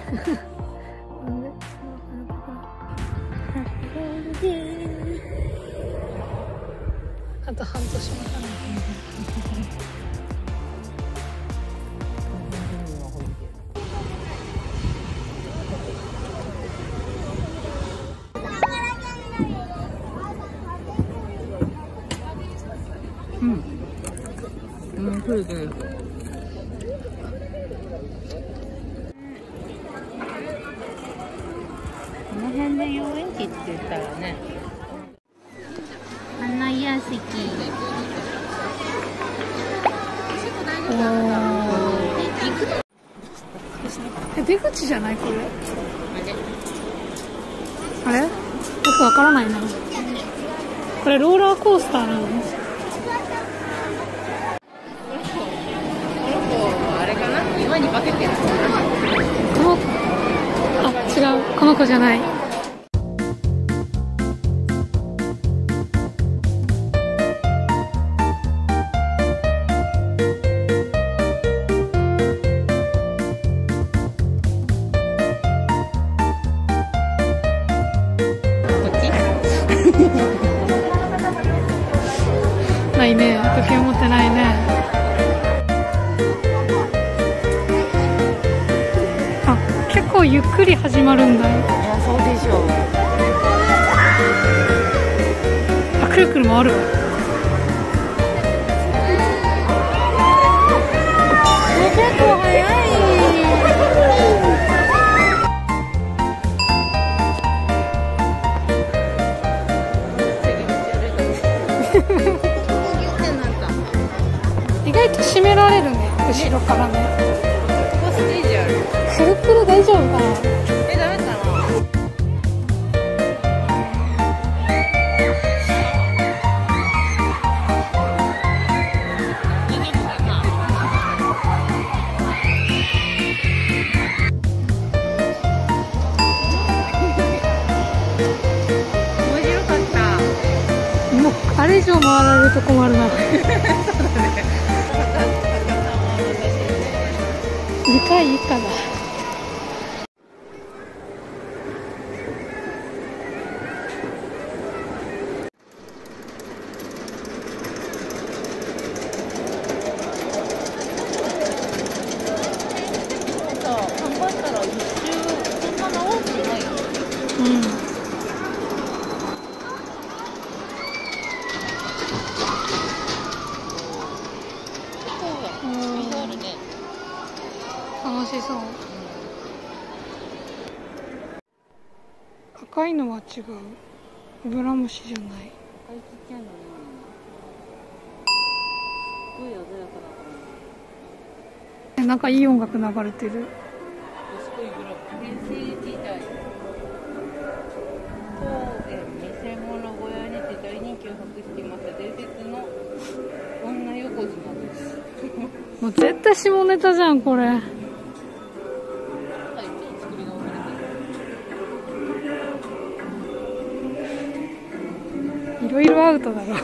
あと半年もかな。 来る来る。この辺で遊園地って言ったらね、花やしき。 出口じゃないこれ。あれ？よくわからないな。これローラーコースターなの？ あれかな？岩に化けてる。 違う、この子じゃない。ないね、時計持ってないね。あ、結構ゆっくり始まるんだ。 いや、そうでしょう。 あ、くるくる回るわ。 結構早い。 意外と締められるね、後ろからね。 ここステージある。 くるくる大丈夫かな。 ダメかな。面白かった。 もうあれ以上回られると困るな。2回以下だ。 頑張ったら一周そんな長くないよ。 楽しそう。赤いのは違う。アブラムシじゃない。 赤いちっちゃいのね。すごい鮮やかだから。 なんかいい音楽流れてる。 平成時代当園見せ物小屋にて大人気を博していました伝説の女横綱です。 もう絶対下ネタじゃんこれ。いろいろアウトだろ。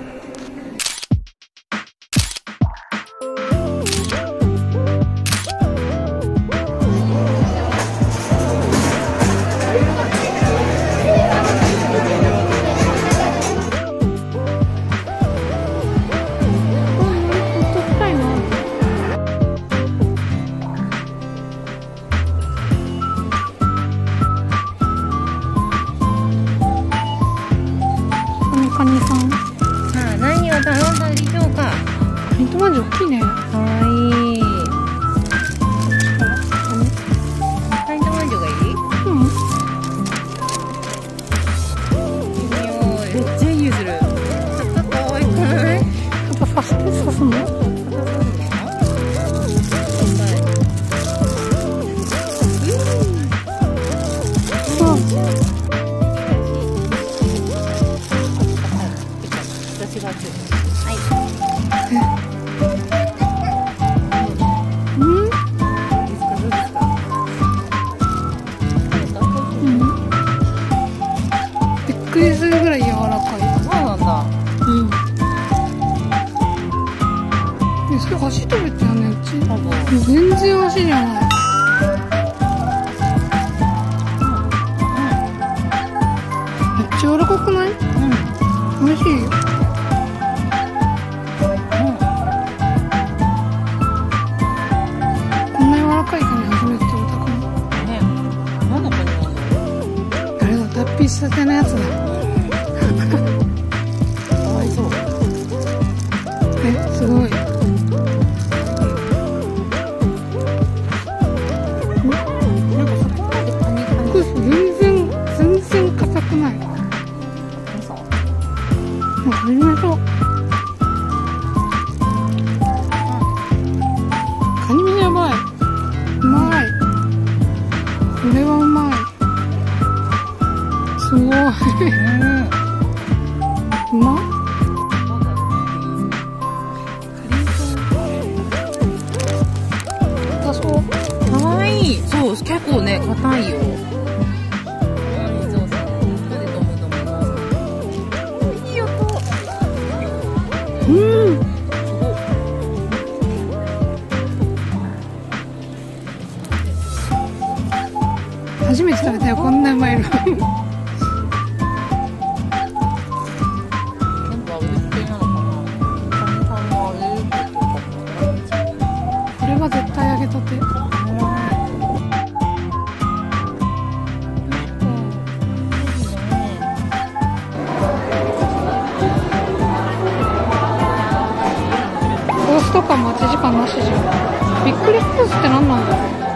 カニさん。 さあ何を頼んだでしょうか。 カニとまんじゅう大きいね。 かわいい。カニとまんじゅうがいい？めっちゃいいする。かわいくない？ やっぱ刺すの？びっくりするぐらい柔らかい。 そうなんだ。 それ足止めてやんねうち。 多分。 全然足じゃない。 かくない？美味しいよ。こんな柔らかいカニ初めて食べたかも。 ね、何のカニなんだろう。 あれだ、脱皮したてのやつだ。 かわいそう。 すごい。 なんかそこまでカニカニ。 全然硬くない。 そう。 もう始めそう。カニ身やばい。うまい。これはうまい。すごい。うまっ。硬そう。 かわいい。そう、結構ね、硬いよ。いい音。 初めて食べたよ、こんなうまいの。 なんか味付けなのかな。カニさんのアレルギーとかも。 これは絶対揚げたて。コースとか待ち時間なしじゃん。びっくりコースって何なんだろう。